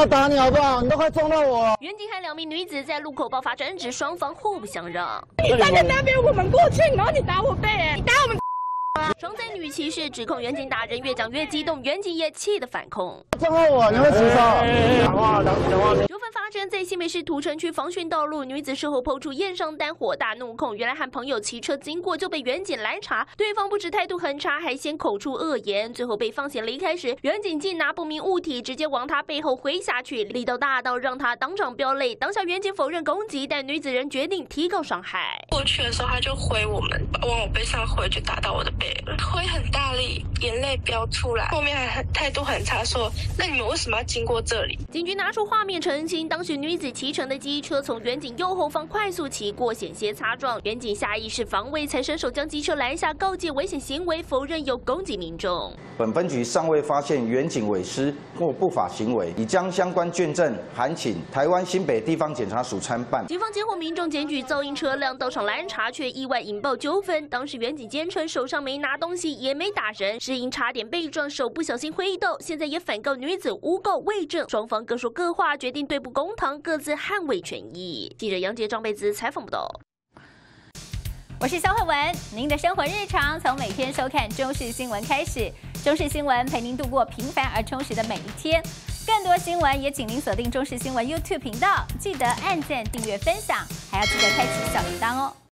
要打你好不好？你都快撞到我了。 远景和2名女子在路口爆发争执，双方互不相让。 你站在那边，我们过去，然后你打我背，你打我们。 双载女骑士指控远景打人，越讲越激动，远景也气得反控。 撞到我，你会骑车？讲话。 纠纷发生在新北市土城区防汛道路，女子事后抛出验伤单，火大怒控，原来和朋友骑车经过就被远景拦查，对方不止态度很差，还先口出恶言，最后被放行离开时，远景竟拿不明物体直接往他背后挥下去，力道大到让他当场飙泪。当下远景否认攻击，但女子仍决定提告伤害。 过去的时候他就挥我们，往我背上挥，就打到我的背。 挥很大力，眼泪飙出来，后面还态度很差，说：“那你们为什么要经过这里？” 警局拿出画面澄清，当时女子骑乘的机车从远景右后方快速骑过，险些擦撞，远景下意识防卫，才伸手将机车拦下，告诫危险行为，否认有攻击民众。 本分局尚未发现远景违失或不法行为，已将相关卷证函请台湾新北地方检察署参办。 警方接获民众检举噪音车辆到场拦查，却意外引爆纠纷。当时远景坚称手上没拿东西，也没打人，是因差点被撞，手不小心挥动。现在也反告女子诬告伪证，双方各说各话，决定对簿公堂，各自捍卫权益。记者杨杰、张贝姿采访报道。 我是肖慧文，您的生活日常从每天收看中视新闻开始，中视新闻陪您度过平凡而充实的每一天。更多新闻也请您锁定中视新闻 YouTube 频道，记得按赞、订阅、分享，还要记得开启小铃铛哦。